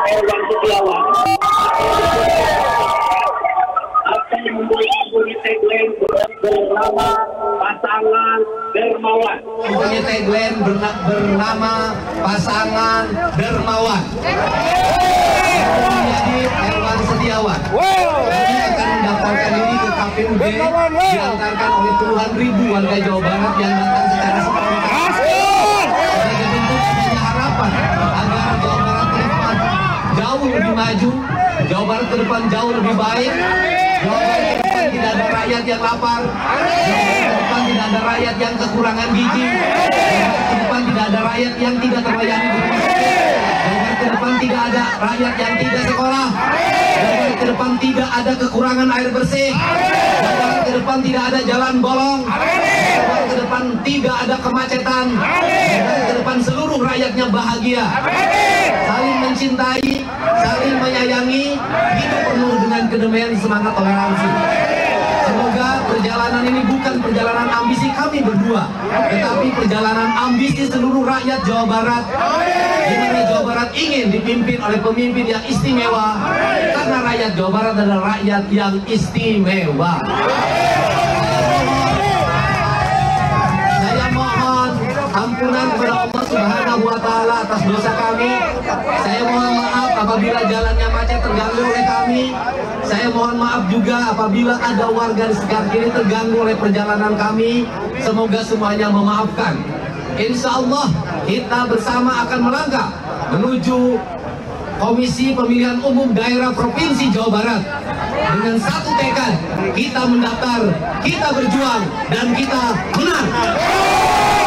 Erwan Setiawan. Apa yang mempunyai tagline bernama Pasangan Dermawan. Mempunyai tagline bernama Pasangan Dermawan. Menjadi Erwan Setiawan. Kami akan mendaftarkan ini ke KPUD, diantarkan oleh puluhan ribu warga Jawa Barat yang datang secara spontan. Sebagai bentuk adanya harapan agar Jawa Barat ke depan jauh lebih maju, Jawa Barat ke depan jauh lebih baik, Jawa Barat ke depan tidak ada rakyat yang lapar, Jawa Barat ke depan tidak ada rakyat yang kekurangan gizi, Jawa Barat ke depan tidak ada rakyat yang tidak terlayani di rumah sakit, Jawa Barat ke depan tidak ada rakyat yang tidak sekolah, Jawa Barat ke depan tidak ada kekurangan air bersih, Jawa Barat ke depan tidak ada jalan bolong, Jawa Barat ke depan tidak ada kemacetan, Jawa Barat ke depan seluruh rakyatnya bahagia, saling mencintai, saling menyayangi, hidup penuh dengan kedamaian, semangat toleransi. Semoga perjalanan ini bukan perjalanan ambisi kami berdua, tetapi perjalanan ambisi seluruh rakyat Jawa Barat, di mana Jawa Barat ingin dipimpin oleh pemimpin yang istimewa, karena rakyat Jawa Barat adalah rakyat yang istimewa. Saya mohon ampunan kepada Allah Subhanahu wa Ta'ala atas dosa kami. Saya mohon maaf apabila jalannya macet terganggu oleh kami. Saya mohon maaf juga apabila ada warga di sekitar kiri terganggu oleh perjalanan kami. Semoga semuanya memaafkan. Insya Allah kita bersama akan melangkah menuju Komisi Pemilihan Umum Daerah Provinsi Jawa Barat dengan satu tekad, kita mendaftar, kita berjuang, dan kita menang.